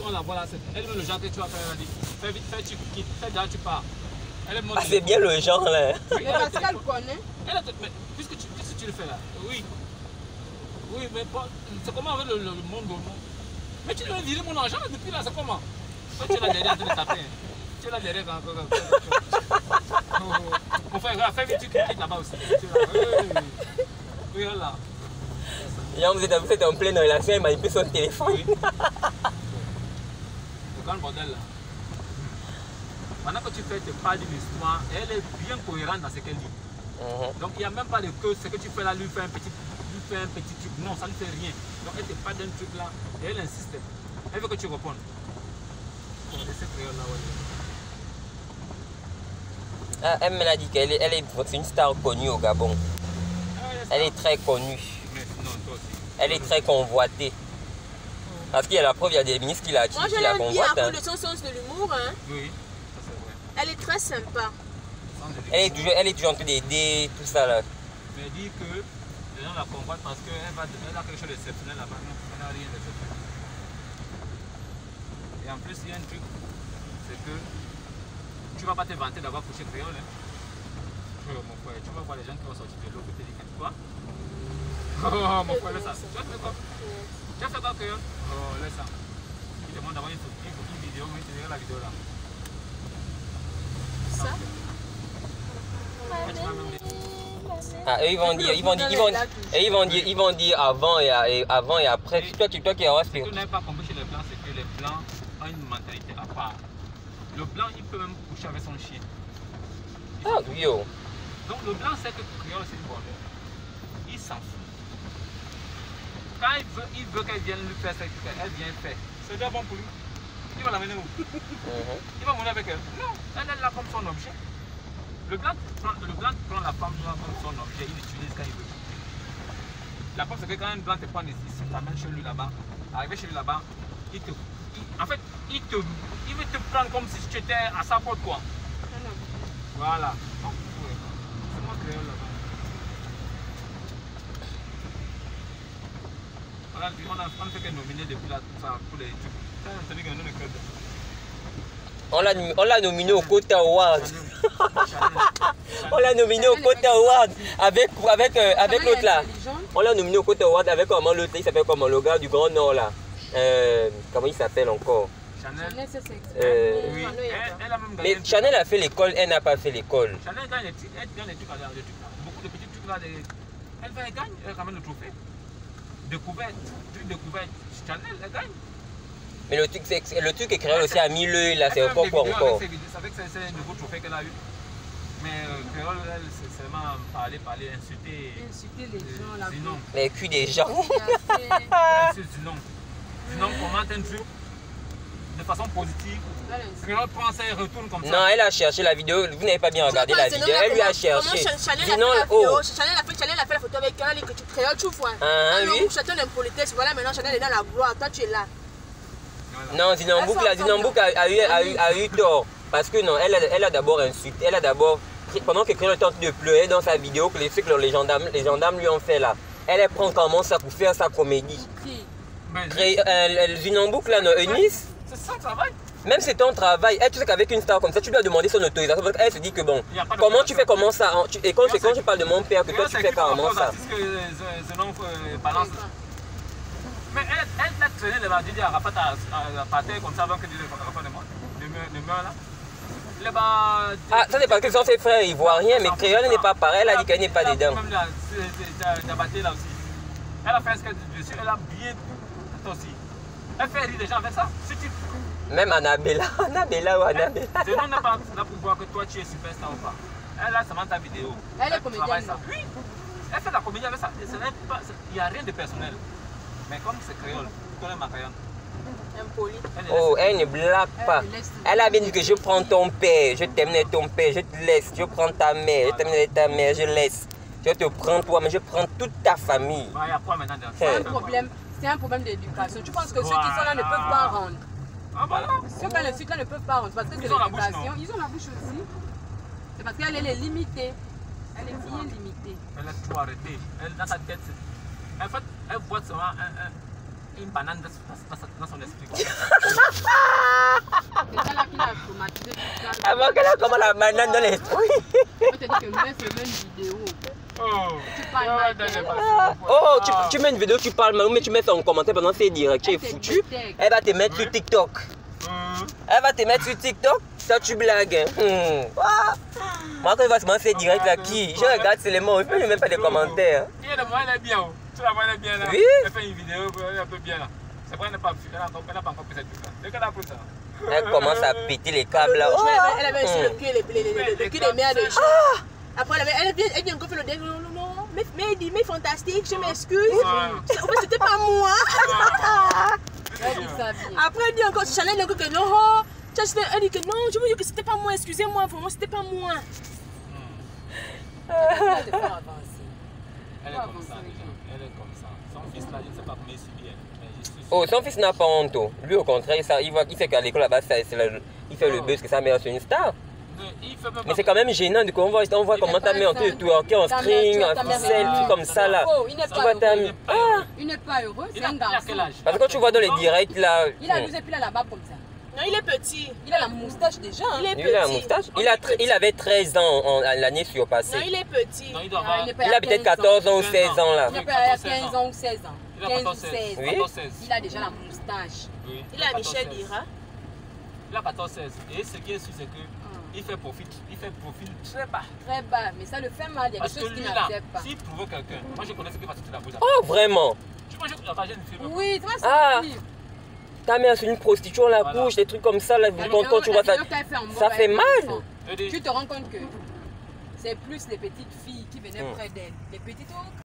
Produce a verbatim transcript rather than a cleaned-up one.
on la voit là, elle veut le genre que tu vas faire, elle a dit, fais vite, fais, tu quittes, fais déjà, tu pars. Ah, c'est bien le genre là. Mais parce qu'elle connaît. Elle, mais puisque tu, puisque tu le fais là, oui. Oui, mais c'est comment avec le, le, le monde au monde. Mais tu devais virer mon argent depuis là, c'est comment? Tu es là derrière en train de taper. Tu es là derrière quand. Mon frère, fais vite, tu quittes là-bas aussi. Oui, là. Là, vous êtes, vous êtes en pleine relation, il manipule son téléphone. Oui. C'est quand le bordel là. Pendant que tu fais, tu parles d'une histoire, elle est bien cohérente dans ce qu'elle dit. Mm-hmm. Donc il n'y a même pas de que ce que tu fais là lui fait un petit, lui fait un petit truc. Non, ça ne fait rien. Donc elle te parle d'un truc là et elle insiste. Elle veut que tu répondes. Ah, elle m'a dit qu'elle est, elle est une star connue au Gabon. Elle est très connue. Mais non, toi aussi. Elle est très convoitée. Parce qu'il y a la preuve, il y a des ministres qui la, qui, Moi, je qui la l'aime bien convoitent. à Hein. cause de son sens de l'humour. Hein. Oui, ça c'est vrai. Elle est très sympa. Elle est toujours, elle est toujours en train d'aider, tout ça là. Mais elle dit que les gens la convoitent parce qu'elle elle a quelque chose d'exceptionnel là-bas. Elle n'a rien d'exceptionnel. Et en plus, il y a un truc, c'est que tu ne vas pas te vanter d'avoir couché créole. Hein. Oh, mon frère, tu vas voir les gens qui vont sortir de l'eau qui te disent quoi? Oh, mon frère, laisse ça. Tu as fait quoi? Tu as fait quoi, créole? Oh, laisse ça. Il te demande d'avoir une, une, une vidéo, mais tu diras la vidéo là. Ça? Ah, eux, ils vont dire, ils vont dire, ils vont, et ils vont dire, ils vont dire avant et, et avant et après. Et toi, tu, toi qui as ce que vous n'avez pas compris chez les blancs, c'est que les blancs ont une mentalité à part. Le blanc, il peut même coucher avec son chien. Ah oui, oh. Donc le blanc sait que créole c'est une bonne. Il s'en fout. Quand il veut, il veut qu'elle vienne lui faire ce qu'elle vient faire. C'est déjà bon pour lui. Il va l'amener où? Mm-hmm. Il va monter avec elle. Non, elle est là comme son objet. Le blanc, prend, le blanc prend la femme noire comme son objet, il l'utilise quand il veut. La preuve c'est que quand un blanc te prend ici, si tu t'amènes chez lui là-bas, arrivé chez lui là-bas, il te. Il, en fait, il te. Il veut te prendre comme si tu étais à sa porte quoi. Voilà. Oh, ouais. C'est moi créole là-bas. Voilà, on a, on ne fait que nominer depuis là, ça, pour les trucs. Ça, c'est que nous ne créons On l'a nominé au Quota Award. On l'a nominé au Quota Award avec, avec, euh, avec l'autre là. On l'a nominé au Quota Award avec comment l'autre, il s'appelle comment le gars du Grand Nord là. Euh, comment il s'appelle encore? Chanel. Euh, oui. Elle, elle a même mais gagné. Chanel a fait l'école, elle n'a pas fait l'école. Chanel gagne des trucs, elle gagne des trucs, des trucs, beaucoup de petits trucs là. Des... Elle, elle gagne, elle ramène le trophée. Découverte, truc découverte. Chanel, elle gagne. Mais le truc, c'est le truc est créé aussi à mille là, c'est encore quoi encore. Avec ces nouveaux trophées qu'elle a eu. Mais euh, créole, elle, c'est seulement parler, parler, insulter. Insulter les gens là. Sinon. Les culs des gens. Sinon, sinon, commente un truc de façon positive. Créole prend ça et retourne comme ça. Non, elle a cherché la vidéo. Vous n'avez pas bien regardé la vidéo. Elle lui a cherché. Sinon, oh. Chanel a fait, Chanel a fait la photo avec elle et que tu créoles, tu vois. Ah oui. Chacun d'impolitesse. Voilà, maintenant Chanel est dans la gloire. Toi, tu es là. Non, Zinambouk, la Zinambouk a, a, eu, a, eu, a eu tort. Parce que non, elle a, elle a d'abord insulté. Elle a d'abord. Pendant que Créole est en train de pleurer dans sa vidéo, que les trucs que les gendarmes, les gendarmes lui ont fait là, elle, elle prend comment ça pour faire sa comédie. Cré, euh, Zinambouk là, non, Eunice. C'est ça le travail. Même c'est ton travail. Elle, tu sais qu'avec une star comme ça, tu dois demander son autorisation. Parce qu'elle se dit que bon, comment tu fais comment ça hein, tu, et quand, quand je parle de mon père, que toi tu fais carrément ça. Mais elle, elle a traîné les Didier Arafat à partir comme ça avant que Didier Arafat ne meure là. Ah, ça c'est parce que sont ses frères ivoiriens, mais créole n'est pas pareil, elle a dit qu'elle n'est pas dedans. Elle a fait ce qu'elle dit dessus, elle a bien tout aussi. Elle fait rire les gens avec ça. Même Annabella, Annabella ou Annabella. Ce nom n'est pas là pour voir que toi tu es superstar ou pas. Elle a seulement ta vidéo. Elle est comédienne. Oui, elle fait la comédie avec ça. Il n'y a rien de personnel. Mais comme c'est créole, tu connais ma créole. Oh, elle ne blague pas. Elle a bien dit que je prends ton père, je t'aimais ton père, je te laisse. Je prends ta mère, je t'aimais ta mère, je laisse. Je te prends toi, mais je prends toute ta famille. Il y a quoi maintenant? C'est un problème, c'est un problème d'éducation. Tu penses que ceux qui sont là ne peuvent pas rendre? Ah voilà. Ceux qui ont le sucre là ne peuvent pas rendre parce que c'est l'éducation. Ils ont la bouche aussi. C'est parce qu'elle est limitée. Elle est bien limitée. Elle est trop arrêtée. Elle, dans sa tête, en fait, elle voit seulement un, un, une banane dans, dans, dans son esprit. comment la banane dans l'esprit. On te dit que mets seulement une vidéo. Oh, Tu parles mal. Oh, tu, tu mets une vidéo, tu parles mal, mais tu mets ça en commentaire pendant c'est direct, tu es foutu. Elle va te mettre sur TikTok. Elle va te mettre sur TikTok, ça tu blagues. Hein. Hmm. Ah. Moi quand il va se lancer direct là, qui? Je regarde seulement, je ne mets même pas de commentaires. Il y a de moi, elle est bien. Tu la vois, elle est bien là. Oui. Elle fait une vidéo, elle est un peu bien là. C'est vrai, elle n'a pas encore fait cette truc là. Dès qu'elle a pris ça. Elle commence à péter les câbles là. Oh, elle avait sur le cul, le cul des mères de chat. Après, elle vient, elle vient encore faire le dé. Non, non, non. Mais, mais, mais fantastique, je m'excuse. C'était pas moi. Après, elle dit encore, Chanel dit encore que non. Elle dit que non, je vous dis que c'était pas moi, excusez-moi, vraiment, c'était pas moi. Elle est comme ça déjà. Elle est comme ça. Son fils là, je ne sais pas comment il subit. Oh, son fils n'a pas honte. Lui, au contraire, ça, il, voit, il sait qu'à l'école là-bas, il fait le buzz que sa mère est une star. Mais c'est quand même gênant de qu'on voit, on voit comment ta mère en twerker en string, en ficelle, tout comme ça là. Il n'est pas heureux. Ah, il n'est pas heureux, c'est un garçon. Parce que quand tu vois dans les directs là. Il a douze et puis il a la barbe comme ça. Non, il est petit. Il a la moustache déjà. Il est Il petit. a la moustache. Il, a il avait treize ans en, en, l'année surpassée. Non, il est petit. Non, il doit avoir... Il a peut-être quatorze ans ou seize ans là. Il a quinze ans ou seize ans. Il a quinze ou quatorze, seize. Oui. Il a déjà la moustache. Oui. Il a Michel Dira. Il a quatorze seize. Et ce qui est sûr, c'est que il fait profil, il fait profil très bas. Très bas, mais ça le fait mal. Il y a Parce des que choses lui qu'il là, n'accepte pas. s'il trouvait quelqu'un, moi je connais ce qui va sortir de la bouche. Oh, vraiment? Tu vois, je la jeune fille. Oui, tu vois, c'est Ah. Ta mère, c'est une prostituée, on la Voilà. couche, des trucs comme ça, là, La quand, quand tu vois ça, vidéo qu'elle fait en mode ça fait avec mal. l'enfant. Je dis, Tu te rends compte que c'est plus les petites filles qui venaient Hmm. près d'elle. Les petites, oh,